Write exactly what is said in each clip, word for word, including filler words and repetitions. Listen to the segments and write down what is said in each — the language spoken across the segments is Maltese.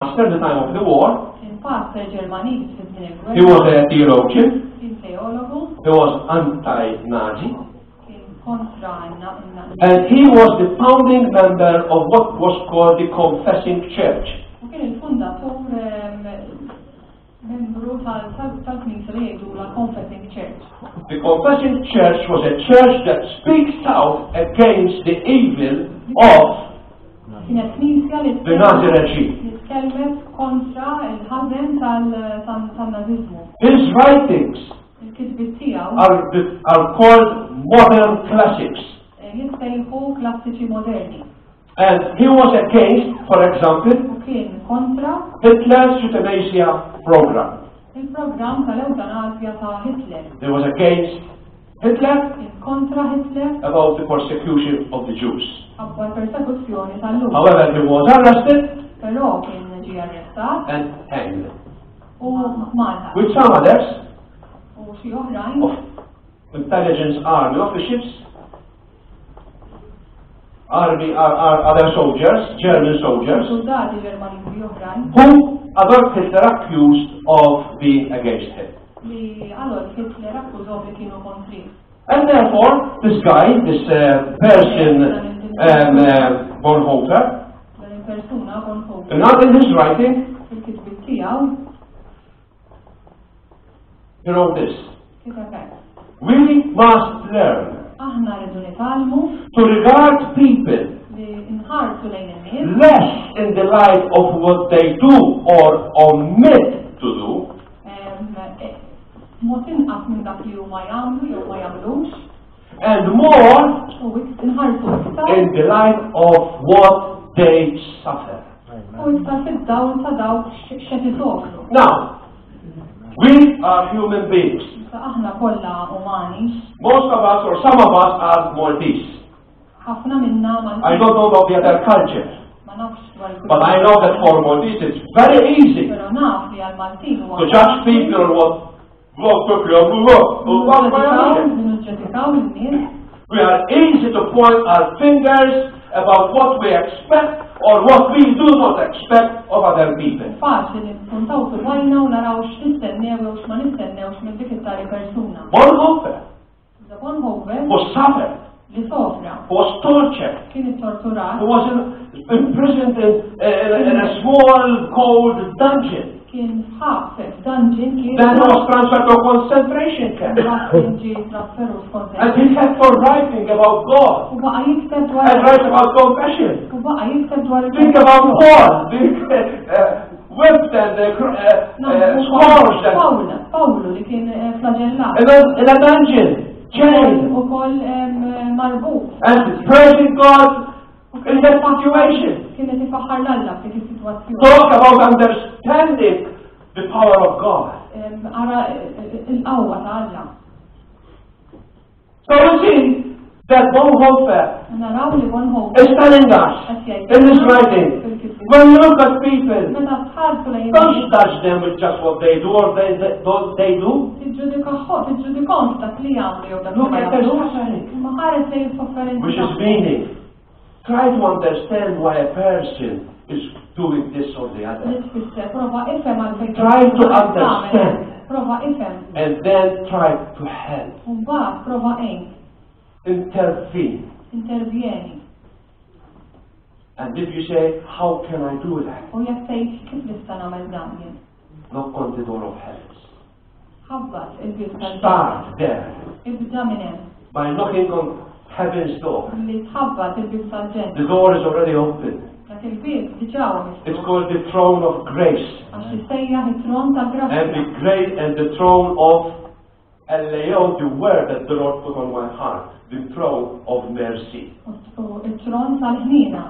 After the time of the war, Il-pastor Ġermaniż fi żmien il-gwerra. he was a theologian, Kien teologu. he was anti-Nazi, Kien kontra n-Nazi. and he was the founding member of what was called the Confessing Church. U kien il-fundatur membru tal-Knisja li jgħidu la Confessing Church. The Confessing Church was a church that speaks out against the evil of Kienet Knisja li the Nazi regime. tkellmet kontra il-ħażen tal-Naziżmu. His writings Il-kitbiet tiegħu are, the, are called modern classics. jissejħu klassiċi moderni. And he was against, for example, U kien kontra Hitler's euthanasia program. il-programm tal-eutanasja ta' Hitler. He was against Hitler Kien kontra Hitler about the persecution of the Jews. għabba persekuzzjoni tal-lum. However, he was arrested Però kien ġie arrestat and hanged. u malħa. With some others U xi oħrajn of intelligence army officials, army, are, are other soldiers, German soldiers, soldati Ġermaniżi oħrajn who Adolf Hitler accused of being against him. li Adolf Hitler akkużhom li kienu kontri. And therefore, this guy, this uh, person, um, uh, Bonhoeffer, Dan il-persuna Bonhoeffer not in his writing, fil-kitbiet tiegħu he wrote this: kiteb hekk. we must learn Aħna rridu nitalmu to regard people li nħarsu lejn in-nies less in the light of what they do or omit to do, mod inqas minn dak li huma jagħmlu jew ma jagħmlux and more u inħarsu iktar in the light of what they suffer. u iktar fid-dawl ta' dawk x'qed isofru. Now, we are human beings. Issa aħna kollha umani, Most of us, or some of us, are Maltese. ħafna minna ma I don't know about the other culture, ma nafx dwar il-kultura. but I know that for Maltese it's very easy Però naf li għal-Maltin huwa to judge people on what what took you up, what what Nġġetikaw il-nies we are easy to point our fingers about what we expect or what we do not expect of other people. faċli li npuntaw fil-wajna u naraw x'nistennew jew x'ma nistennewx minn dik it-tali persuna. Bonhoeffer Iżda Bonhoeffer was suffered, li sofra was tortured, kien ittorturat, he was in, imprisoned in, in, in a small cold dungeon. kien ħabset dungeon kien Then he was transferred to a concentration camp. kien ġie trasferu And he f'kontent. kept on writing about God U baqa jikteb dwar and write about confession. u baqa jikteb dwar Think about Paul being uh, whipped and uh, cr- uh, uh, scourged and, Pawla, Pawlu li kien eh, flagellat. and then in a dungeon, chained, U koll marbut. and praising God in that situation. Kienet ifaħħar l-alla f'dik is-sitwazzjoni. Talk about understanding the power of God. Ara il-qawwa ta' Alla. So you see that Bonhoeffer Naraw li Bonhoeffer is telling us in his writing, when you look at people, meta tħarsu lejn don't judge them with just what they do or they, they, what they do. tiġġudikaħħu, tiġġudikahom dak li jagħmlu jew dak li Look ma at their jagħmlux. suffering, Imma ħares lejn is-sofferenza which is tagħhom. meaning. Try to understand why a person is doing this or the other. Nitfisser, prova ifhem għalfejn. Try to understand. Prova ifhem. And then try to help, U mbagħad prova għin, intervene. intervjeni. And if you say, how can I do that? U jekk tgħid kif nista' nagħmel dan jien. Knock on the door of heaven. Ħabbat il-bib tal-ġenna. Start there Ibda minn hemm. by knocking on heaven's door. Li tħabbat il-bib tal-ġenna. The door is already open. Dak il-bib diġà huwa It's miftuħ. called the throne of grace. Għax issejjaħ it-tron And the tal-grazzja. great and the throne of Eleo, the word that the Lord put on my heart, the throne of mercy. U it-tron tal-ħnina.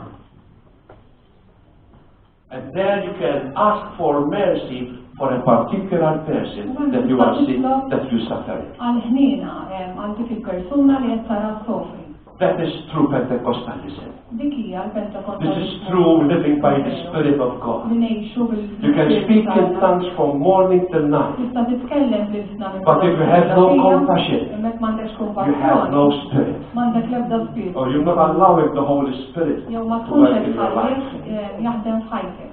And there you can ask for mercy for a particular person that you are sick, that you suffer. Għal-ħnina, għal dik il-persuna li qed tara sofri. That is true Pentecostalism. Dik hija l-Pentekostalismu. This is true living by the Spirit of God. Li ngħixu bil- You can speak in tongues from morning till night. Tista' titkellem bil-sna minn But if you have no compassion, Immek m'għandekx you kompassjoni. have no spirit. M'għandek l-ebda spiritu. Or you're not allowing the Holy Spirit Jew ma to tkunx work qed in your life. tħallih jaħdem f'ħajtek.